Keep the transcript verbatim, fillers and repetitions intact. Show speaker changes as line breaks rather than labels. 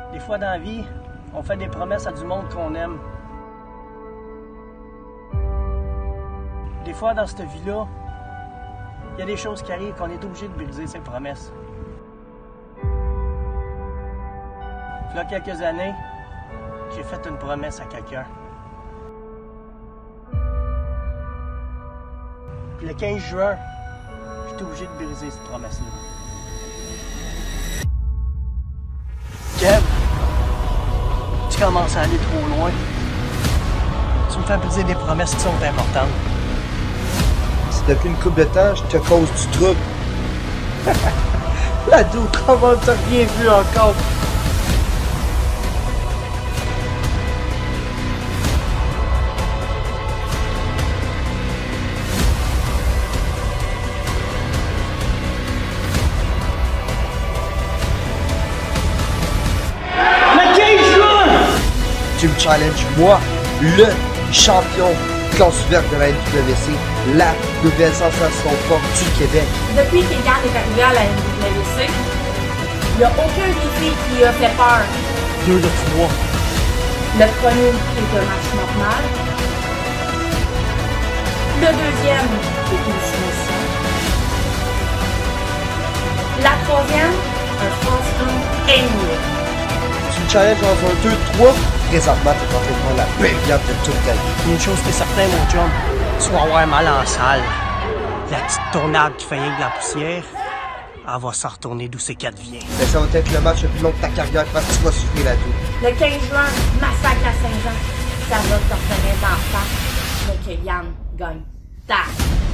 Des fois dans la vie, on fait des promesses à du monde qu'on aime. Des fois dans cette vie-là, il y a des choses qui arrivent qu'on est obligé de briser ces promesses. Il y a quelques années, j'ai fait une promesse à quelqu'un. Puis le quinze juin, j'étais obligé de briser cette promesse-là. Kev, tu commences à aller trop loin. Tu me fais briser des promesses qui sont importantes.
Si depuis une couple de temps, je te cause du trouble. L'ado, comment t'as rien vu encore? Tu me challenges, moi, le champion classe ouverte de la N W C, la nouvelle sensation forte du Québec.
Depuis qu'Egan est arrivé à la N W C, il n'y a aucun défi qui a fait peur.
Deux de trois.
Le premier est un match normal. Le deuxième est une soumission. La troisième, un force count anyway.
Tu me challenges dans un deux trois, présentement, tu es en train de prendre la période de toute ta vie.
Une chose qui est certaine, mon chum, tu vas avoir mal en salle. La petite tournade qui fait rien que de la poussière, elle va s'en retourner d'où c'est qu'elle vient.
Mais ça va être le match le plus long de ta carrière parce que tu vas souffrir là-dessus.
Le quinze juin, massacre à Saint-Jean. Ça va te revenir d'en face. Mais que Yann gagne. Tac!